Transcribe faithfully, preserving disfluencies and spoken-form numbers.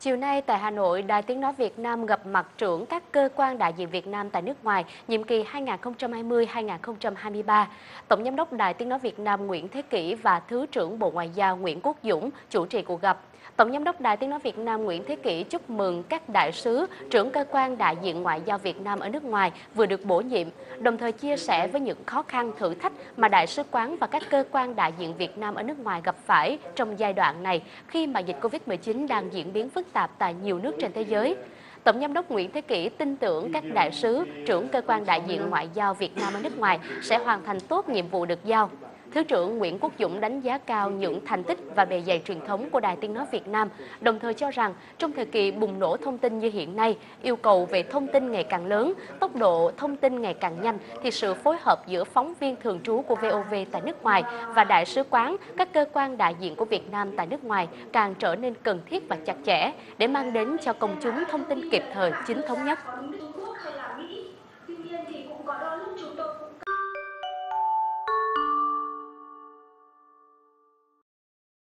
Chiều nay tại Hà Nội, Đài Tiếng nói Việt Nam gặp mặt trưởng các cơ quan đại diện Việt Nam tại nước ngoài nhiệm kỳ hai nghìn không trăm hai mươi đến hai nghìn không trăm hai mươi ba. Tổng giám đốc Đài Tiếng nói Việt Nam Nguyễn Thế Kỷ và Thứ trưởng Bộ Ngoại giao Nguyễn Quốc Dũng chủ trì cuộc gặp. Tổng giám đốc Đài Tiếng nói Việt Nam Nguyễn Thế Kỷ chúc mừng các đại sứ, trưởng cơ quan đại diện ngoại giao Việt Nam ở nước ngoài vừa được bổ nhiệm, đồng thời chia sẻ với những khó khăn, thử thách mà đại sứ quán và các cơ quan đại diện Việt Nam ở nước ngoài gặp phải trong giai đoạn này khi mà dịch Covid mười chín đang diễn biến phức tạp tại nhiều nước trên thế giới. Tổng giám đốc Nguyễn Thế Kỷ tin tưởng các đại sứ, trưởng cơ quan đại diện ngoại giao Việt Nam ở nước ngoài sẽ hoàn thành tốt nhiệm vụ được giao. Thứ trưởng Nguyễn Quốc Dũng đánh giá cao những thành tích và bề dày truyền thống của Đài Tiếng nói Việt Nam, đồng thời cho rằng trong thời kỳ bùng nổ thông tin như hiện nay, yêu cầu về thông tin ngày càng lớn, tốc độ thông tin ngày càng nhanh, thì sự phối hợp giữa phóng viên thường trú của vê o vê tại nước ngoài và đại sứ quán, các cơ quan đại diện của Việt Nam tại nước ngoài càng trở nên cần thiết và chặt chẽ để mang đến cho công chúng thông tin kịp thời, chính thống nhất.